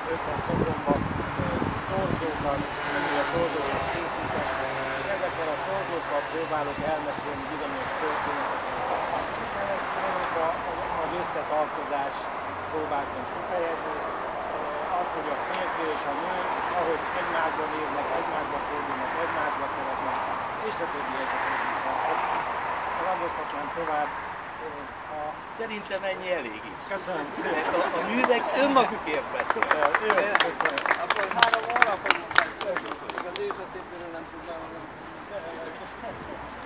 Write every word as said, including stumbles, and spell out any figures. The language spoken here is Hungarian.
össze a szobromba torzókat, amire torzókat készítek, és ezekkel a torzókkal próbálok elmesélni bizonyos történeteket. Az összetartozás próbáltam kifejezni, azt, hogy a férfi és a nő, ahogy egymásba néznek, egymásba fordulnak, egymásba szeretnek, és a többi, és a többi. Ezt ragozhatnám tovább. A... Szerintem ennyi elég is. Köszönöm szépen. A, a művek önmagukért beszélnek. Jó, köszönöm. Akkor három hónapot mondták, az ősötépőről nem tudnám mondani.